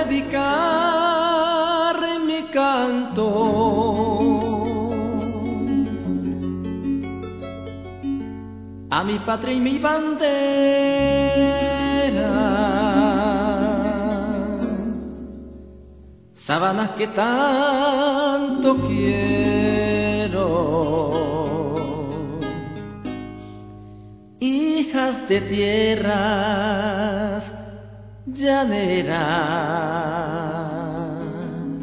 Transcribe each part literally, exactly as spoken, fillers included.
dedicar mi canto a mi patria y mi bandera, sabanas que tanto quiero, hijas de tierras llaneras,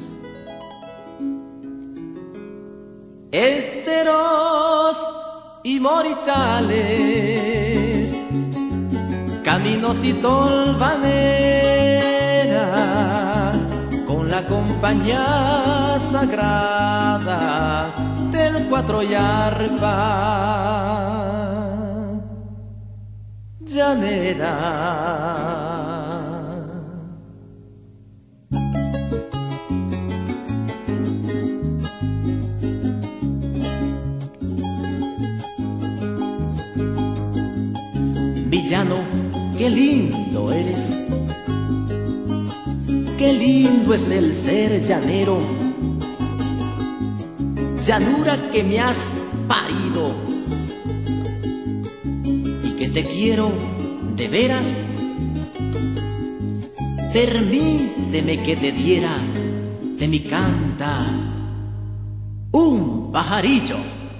esteros y morichales, caminos y tolvanera, con la compañía sagrada del cuatro y arpa llanera. Villano, qué lindo eres, qué lindo es el ser llanero, llanura que me has parido y que te quiero de veras. Permíteme que te diera de mi canta un pajarillo.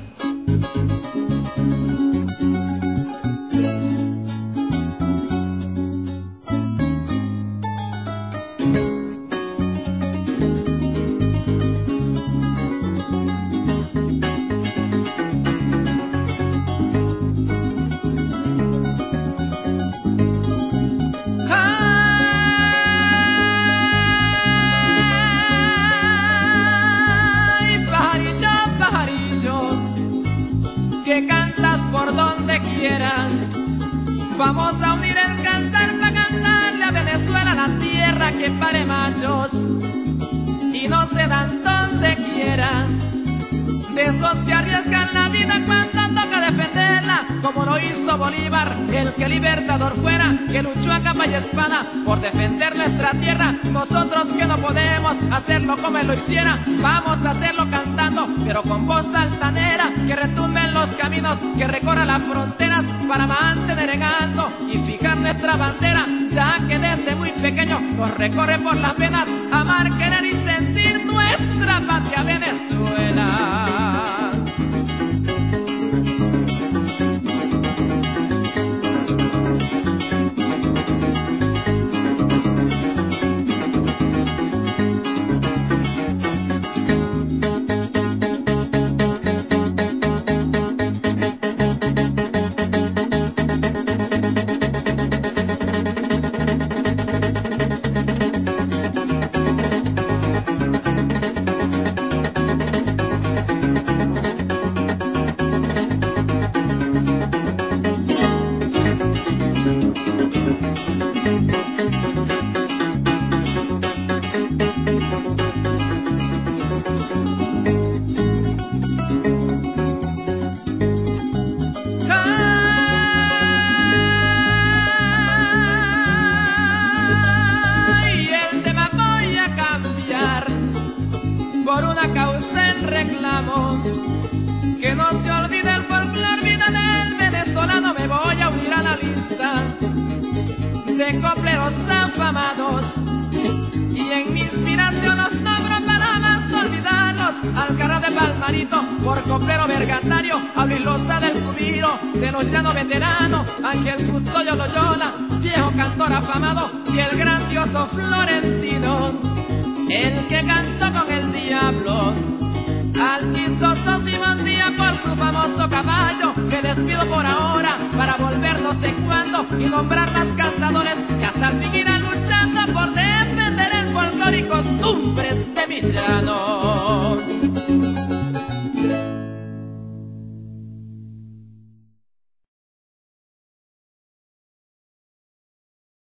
Que cantas por donde quieras, vamos a unir el cantar para cantarle a Venezuela, la tierra que pare machos y no se dan donde quiera, de esos que arriesgan la vida cuando toca defenderla, como lo hizo Bolívar, el que libertador fuera, que luchó a capa y espada por defender nuestra tierra. Nosotros que no podemos hacerlo como él lo hiciera, vamos a hacerlo cantando, pero con voz altanera, que retumbe en los caminos, que recorra las fronteras para mantener en alto y fijar nuestra bandera, ya que desde muy pequeño nos recorre por las venas amar, querer y sentir nuestra patria Venezuela. Por una causa en reclamo, que no se olvide el folclor, vida del venezolano. Me voy a unir a la lista de copleros afamados y en mi inspiración los nombro para jamás olvidarlos. Algarra de Palmarito, por coplero vergatario, a Luis Loza del Cubiro, de los llanos veteranos, Ángel Custodio Loyola, viejo cantor afamado, y el grandioso Florentino, el que cantó con el diablo, al chistoso Simón Díaz por su famoso caballo. Me despido por ahora para volver no sé cuándo y nombrar más cantadores que hasta el fin irán luchando por defender el folclore y costumbres